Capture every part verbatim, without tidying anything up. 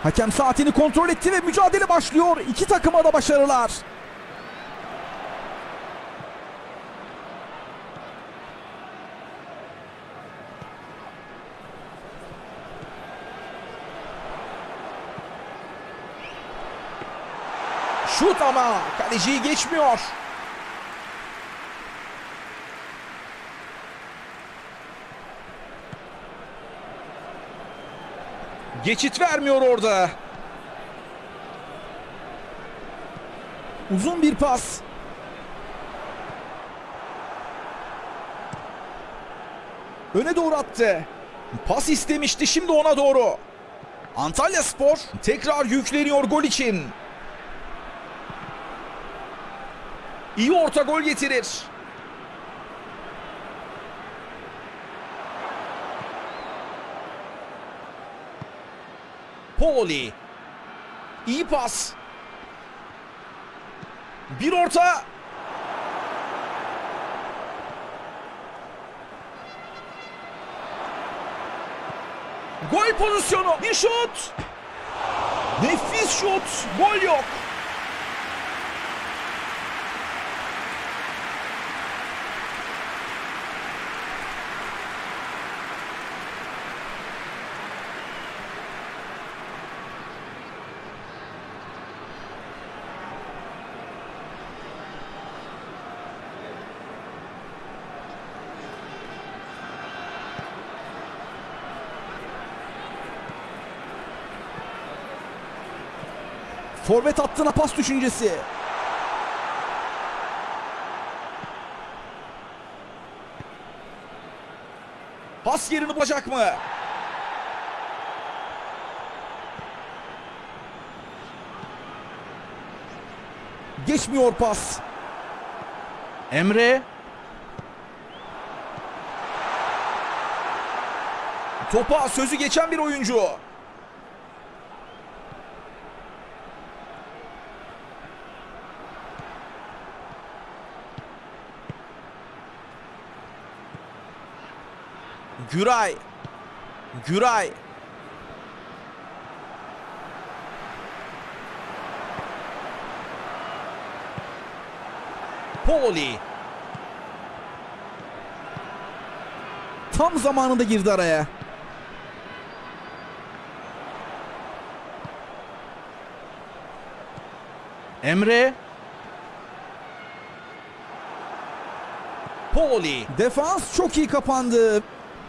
Hakem saatini kontrol etti ve mücadele başlıyor. İki takıma da başarılar. Şut ama kaleciyi geçmiyor. Geçit vermiyor orada. Uzun bir pas. Öne doğru attı. Pas istemişti, şimdi ona doğru. Antalyaspor tekrar yükleniyor gol için. İyi orta gol getirir. Poli. İyi pas. Bir orta. Gol pozisyonu. Bir şut. Nefis şut. Gol yok. Forvet hattına pas düşüncesi. Pas yerini bulacak mı? Geçmiyor pas. Emre. Topa sözü geçen bir oyuncu. Güray. Güray. Poli. Tam zamanında girdi araya. Emre. Poli. Defans çok iyi kapandı.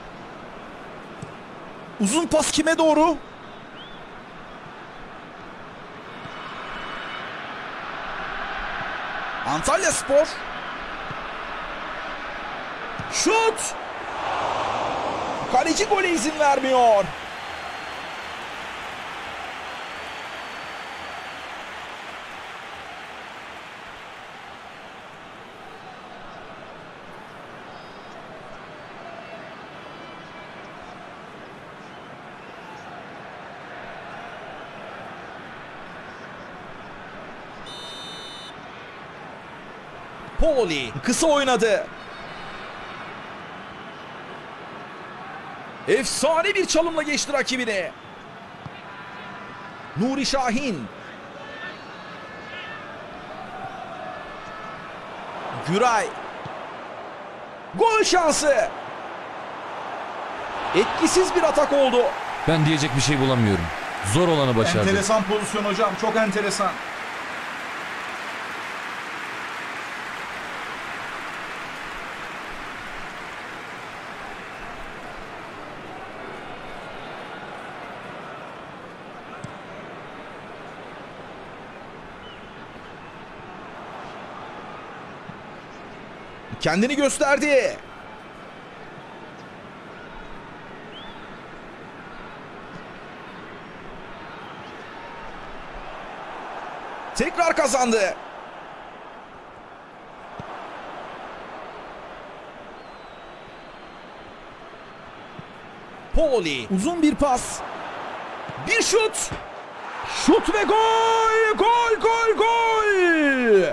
Uzun pas kime doğru? Antalyaspor. Şut. Kaleci gole izin vermiyor. Poli kısa oynadı. Efsane bir çalımla geçti rakibini. Nuri Şahin. Güray. Gol şansı. Etkisiz bir atak oldu. Ben diyecek bir şey bulamıyorum. Zor olanı başardı. Enteresan pozisyon hocam. Çok enteresan. Kendini gösterdi. Tekrar kazandı. Poli. Uzun bir pas. Bir şut. Şut ve gol! Gol, gol, gol!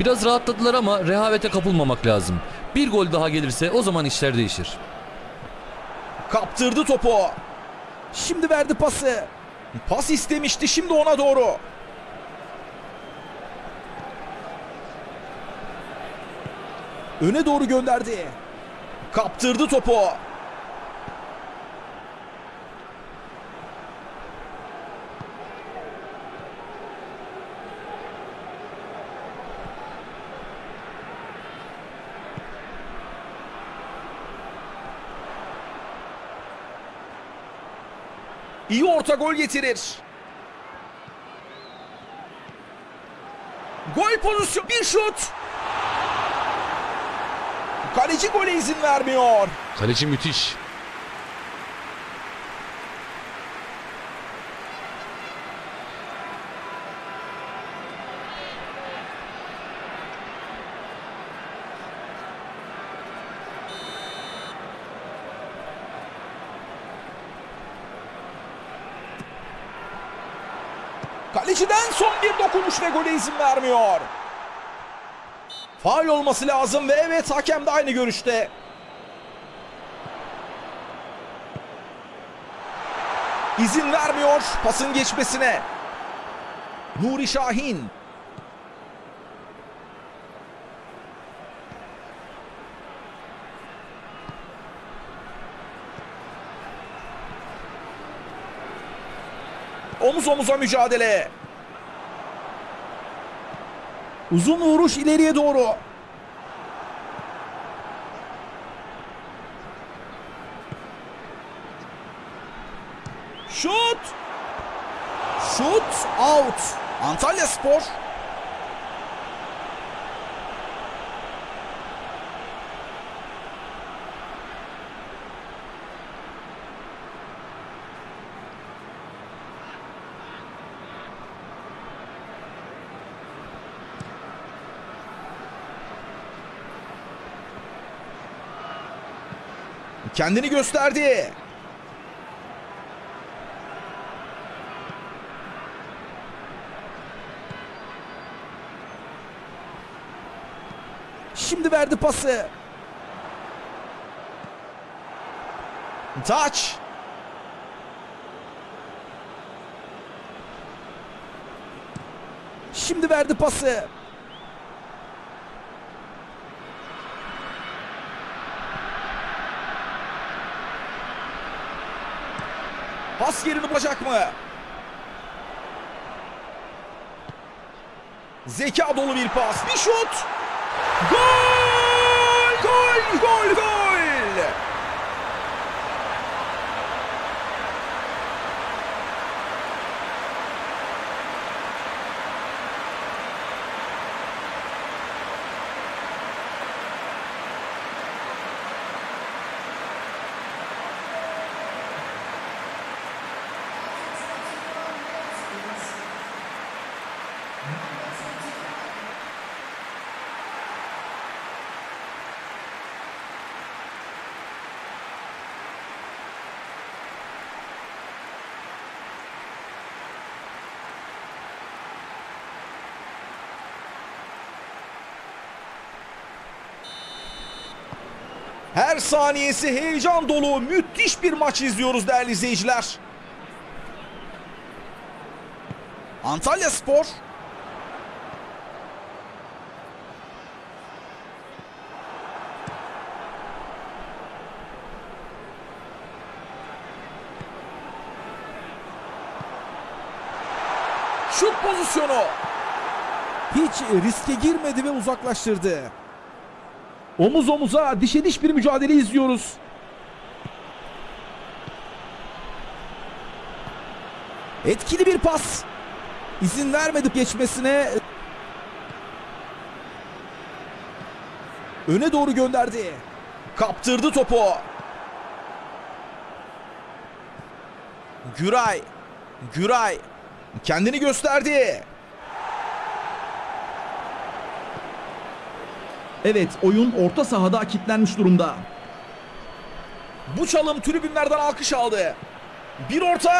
Biraz rahatladılar ama rehavete kapılmamak lazım. Bir gol daha gelirse o zaman işler değişir. Kaptırdı topu. Şimdi verdi pası. Pas istemişti, şimdi ona doğru. Öne doğru gönderdi. Kaptırdı topu. İyi orta, gol getirir. Gol pozisyonu, bir şut. Kaleci gole izin vermiyor. Kaleci müthiş. Kaleciden son bir dokunuş ve gole izin vermiyor. Faul olması lazım ve evet, hakem de aynı görüşte. İzin vermiyor pasın geçmesine. Nuri Şahin. Omuz omuza mücadele. Uzun vuruş ileriye doğru. Şut. Şut out. Antalyaspor. Kendini gösterdi. Şimdi verdi pası. Taç. Şimdi verdi pası. Pas yerini bulacak mı? Zeka dolu bir pas. Bir şut. Gol! Gol! Gol! Gol! Her saniyesi heyecan dolu, müthiş bir maç izliyoruz değerli izleyiciler. Antalyaspor şut pozisyonu. Hiç riske girmedi ve uzaklaştırdı. Omuz omuza, dişe diş bir mücadele izliyoruz. Etkili bir pas. İzin vermedi geçmesine. Öne doğru gönderdi. Kaptırdı topu. Güray. Güray. Kendini gösterdi. Evet, oyun orta sahada kilitlenmiş durumda. Bu çalım tribünlerden alkış aldı. Bir orta.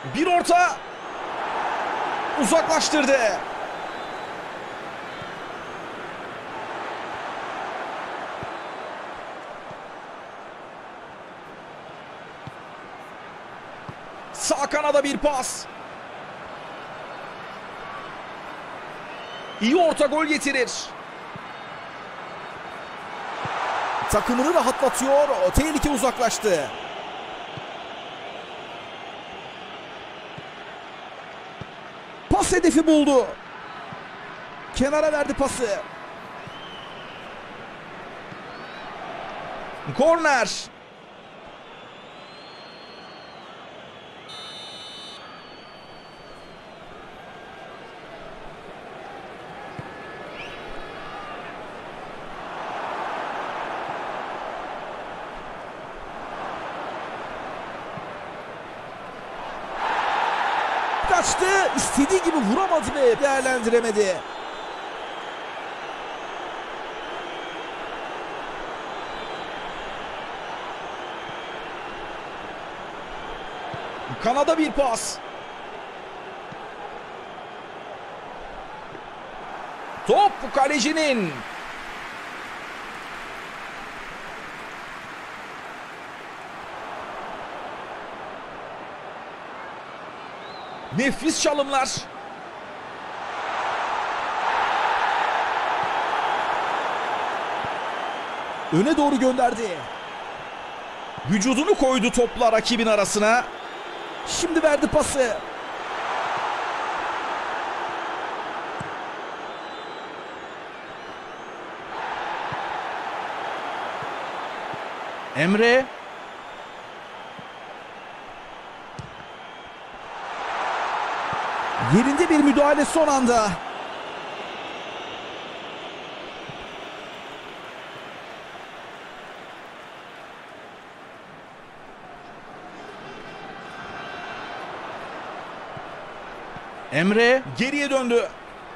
Bir orta. Uzaklaştırdı. Sağ kanada bir pas. İyi orta, gol getirir. Takımını rahatlatıyor. O tehlike uzaklaştı. Pas hedefi buldu. Kenara verdi pası. Korner. Kaçtı. İstediği gibi vuramadı ve değerlendiremedi. Kanada bir pas. Top kalecinin. Nefis çalımlar. Öne doğru gönderdi. Vücudunu koydu topla rakibin arasına. Şimdi verdi pası. Emre. Yerinde bir müdahale son anda. Emre geriye döndü.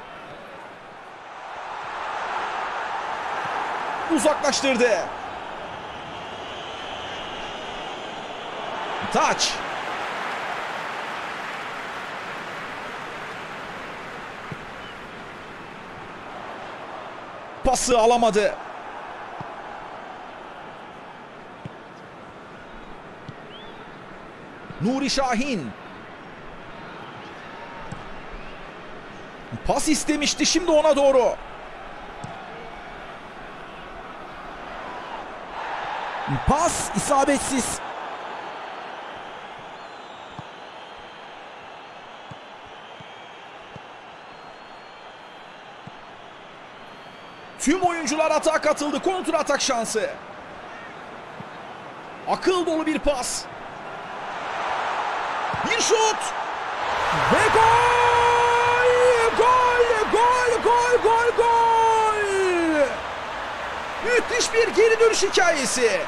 Uzaklaştırdı. Taç. Pası alamadı. Nuri Şahin. Pas istemişti, şimdi ona doğru. Pas isabetsiz. Tüm oyuncular atağa katıldı. Kontra atak şansı. Akıl dolu bir pas. Bir şut. Ve gol! Gol! Gol! Gol! Gol! Gol! Müthiş bir geri dönüş hikayesi.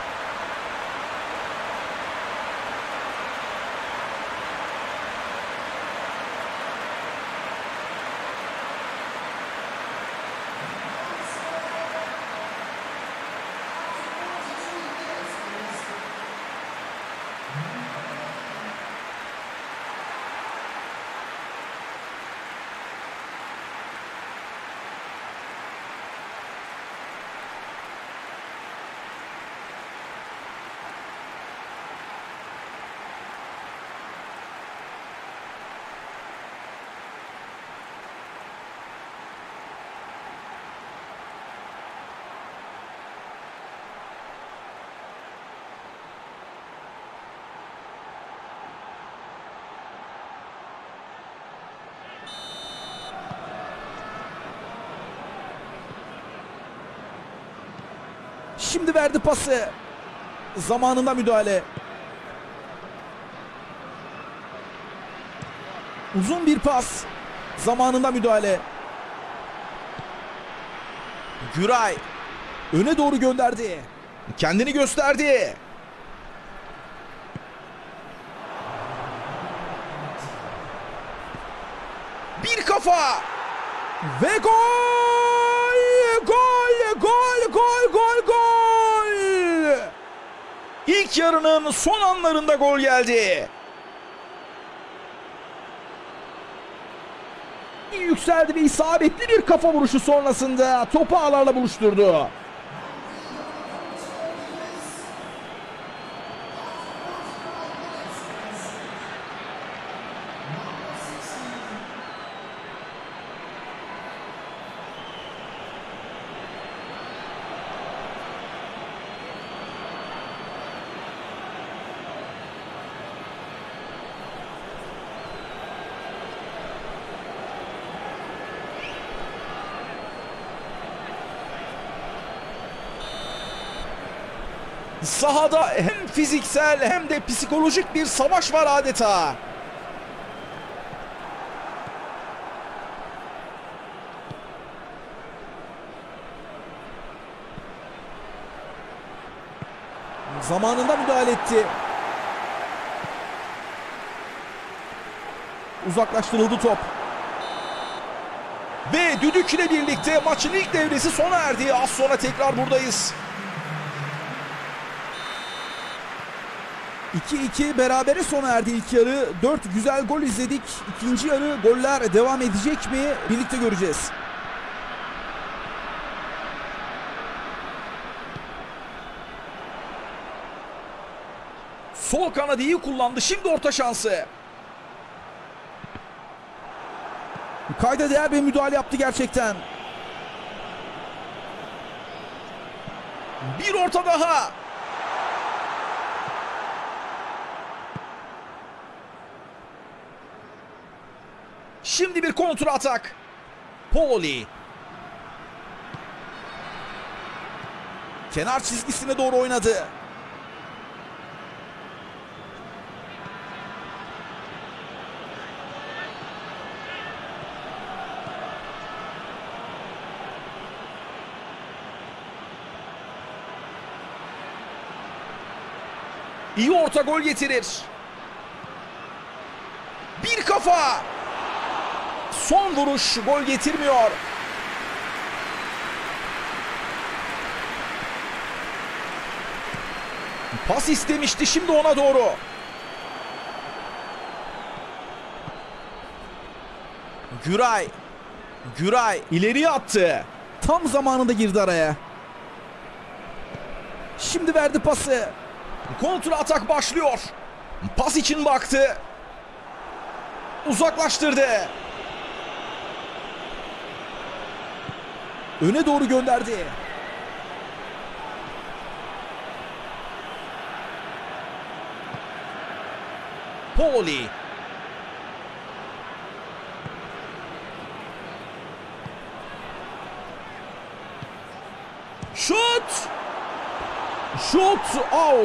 Şimdi verdi pası. Zamanında müdahale. Uzun bir pas. Zamanında müdahale. Güray. Öne doğru gönderdi. Kendini gösterdi. Bir kafa. Ve gol! Gol! Gol! Gol! Gol! Gol! İlk yarının son anlarında gol geldi. yükseldi ve isabetli bir kafa vuruşu sonrasında topu ağlarla buluşturdu. Sahada hem fiziksel hem de psikolojik bir savaş var adeta. Zamanında müdahale etti. Uzaklaştırıldı top. Ve düdük ile birlikte maçın ilk devresi sona erdi. Az sonra tekrar buradayız. iki iki berabere sona erdi ilk yarı. dört güzel gol izledik. İkinci yarı goller devam edecek mi? Birlikte göreceğiz. Sol kanadı iyi kullandı. Şimdi orta şansı. Kayda değer bir müdahale yaptı gerçekten. Bir orta daha. Şimdi bir kontra atak. Poli. Kenar çizgisine doğru oynadı. İyi orta gol getirir. Bir kafa. Son vuruş gol getirmiyor. Pas istemişti, şimdi ona doğru. Güray. Güray ileriye attı. Tam zamanında girdi araya. Şimdi verdi pası. Kontra atak başlıyor. Pas için baktı. Uzaklaştırdı. Öne doğru gönderdi. Poli. Şut! Şut out.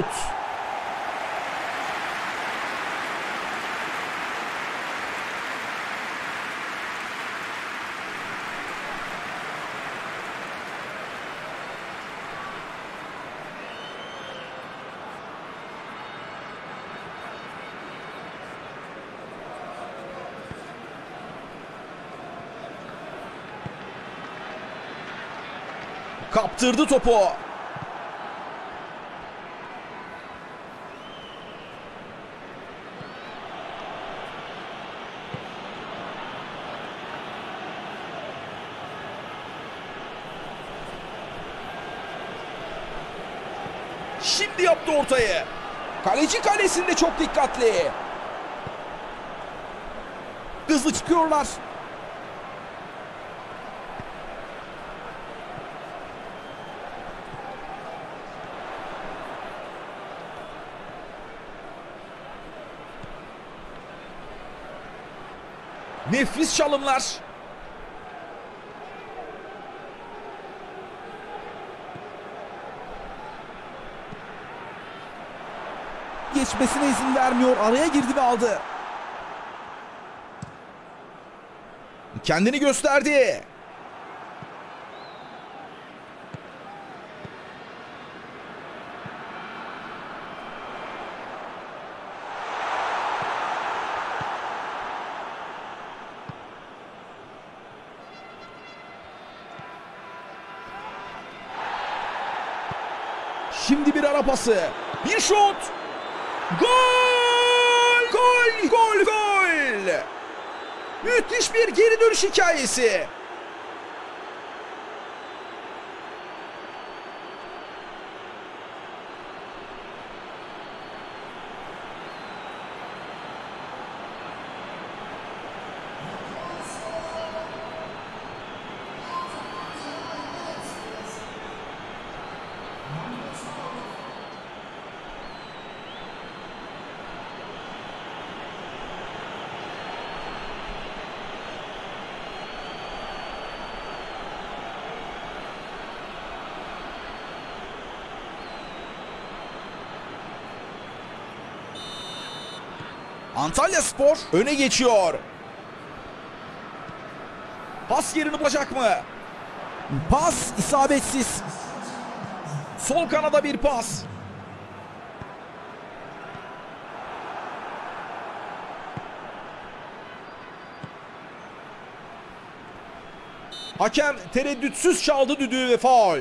Kaptırdı topu. Şimdi yaptı ortayı. Kaleci kalesinde çok dikkatli. Hızlı çıkıyorlar. Nefis çalımlar. Geçmesine izin vermiyor. Araya girdi ve aldı. Kendini gösterdi. Şimdi bir ara pası. Bir şut. Gol! Gol! Gol! Gol! Müthiş bir geri dönüş hikayesi. Antalyaspor öne geçiyor. Pas yerini bulacak mı? Pas isabetsiz. Sol kanada bir pas. Hakem tereddütsüz çaldı düdüğü ve faul.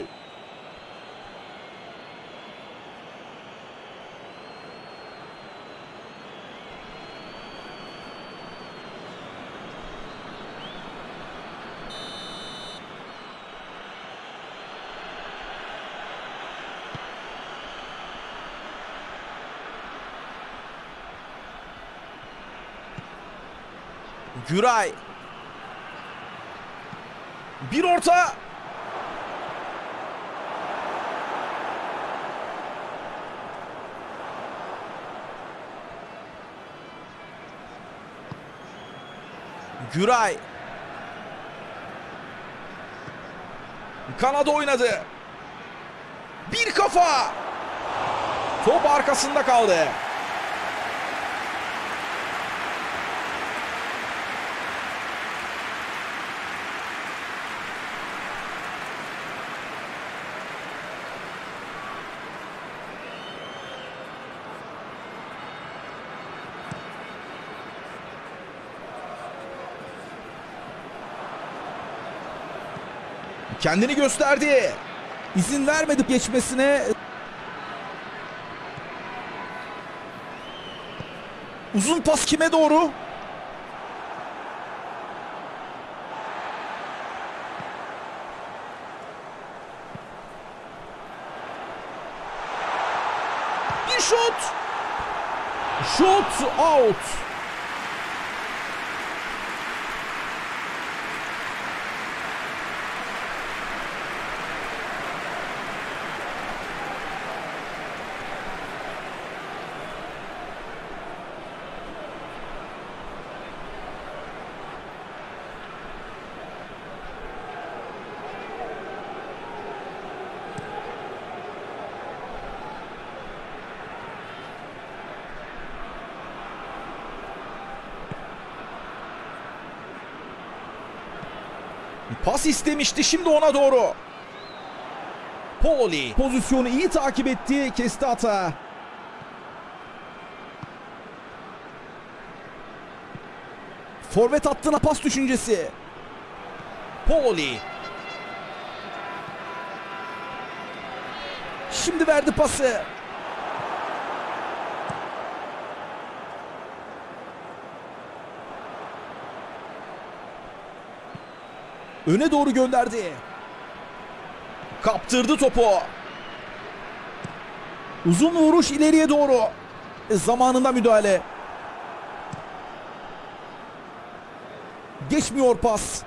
Güray. Bir orta. Güray. Kanada oynadı. Bir kafa. Top arkasında kaldı. Kendini gösterdi. İzin vermedi geçmesine. Uzun pas kime doğru? Bir şut. Şut out. Pas istemişti, şimdi ona doğru. Poli pozisyonu iyi takip etti, kesti hata. Forvet hattına pas düşüncesi. Poli. Şimdi verdi pası. Öne doğru gönderdi. Kaptırdı topu. Uzun vuruş ileriye doğru. E, zamanında müdahale. Geçmiyor pas.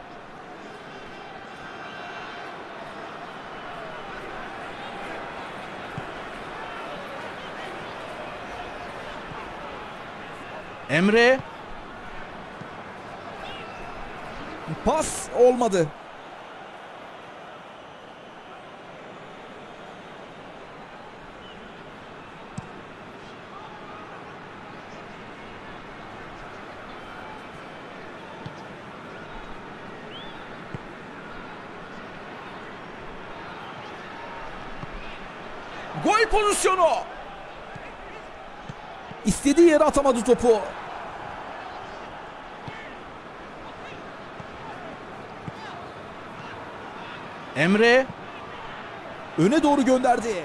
Emre. Pas olmadı. Gol pozisyonu. İstediği yere atamadı topu. Emre öne doğru gönderdi.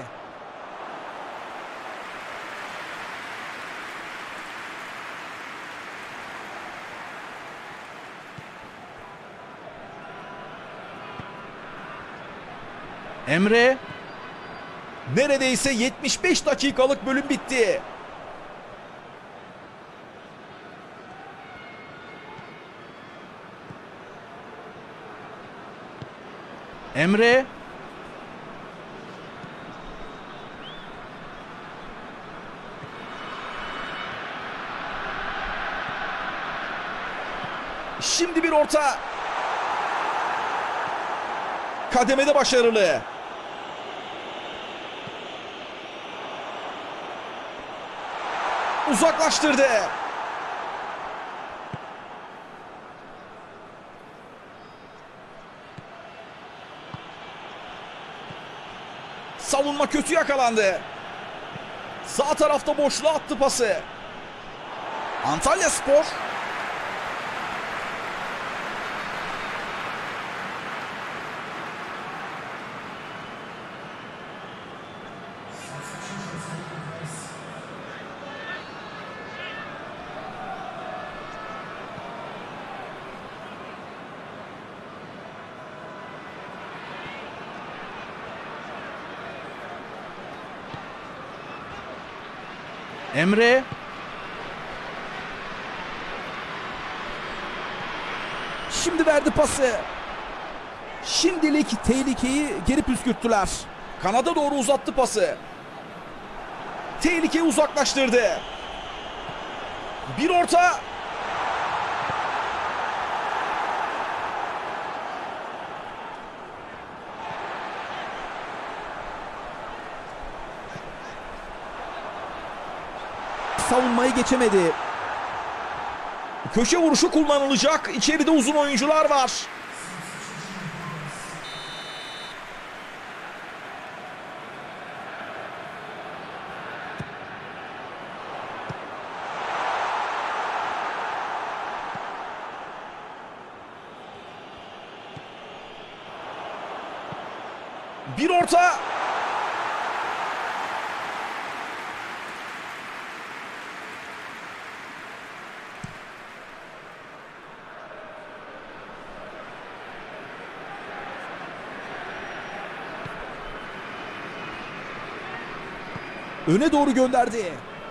Emre. Neredeyse yetmiş beş dakikalık bölüm bitti. Emre. Şimdi bir orta. Kademede başarılı. Uzaklaştırdı. Savunma kötü yakalandı. Sağ tarafta boşluğa attı pası. Antalyaspor. Emre. Şimdi verdi pası. Şimdilik tehlikeyi geri püskürttüler. Kanada doğru uzattı pası. Tehlikeyi uzaklaştırdı. Bir orta. Savunmayı geçemedi. Köşe vuruşu kullanılacak. İçeride uzun oyuncular var. Bir orta. Öne doğru gönderdi.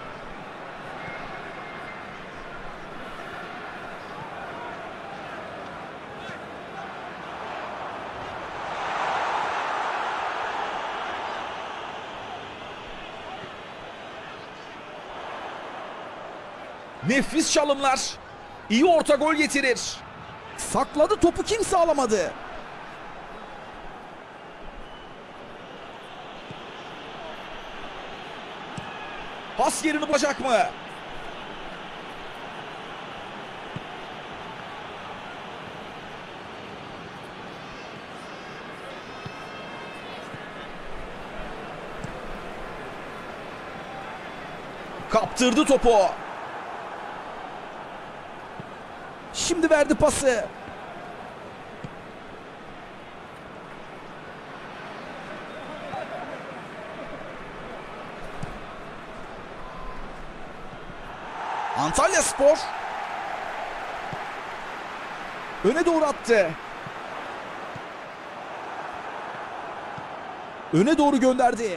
Nefis çalımlar. İyi orta gol getirir. Sakladı topu, kimse alamadı. Pas yerini bulacak mı? Kaptırdı topu. Şimdi verdi pası. Antalyaspor öne doğru attı. Öne doğru gönderdi.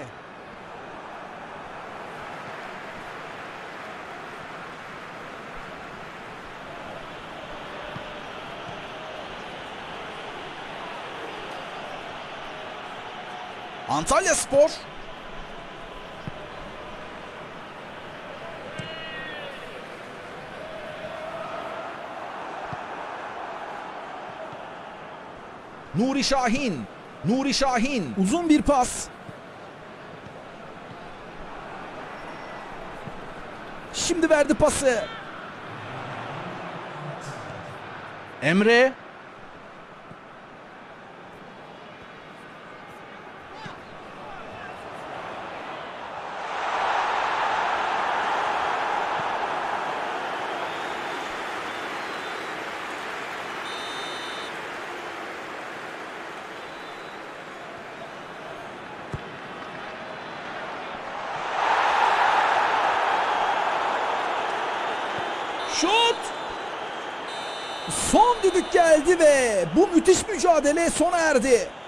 Antalyaspor Nuri Şahin. Nuri Şahin. Uzun bir pas. Şimdi verdi pası. Emre. Şut! Son düdük geldi ve bu müthiş mücadele sona erdi.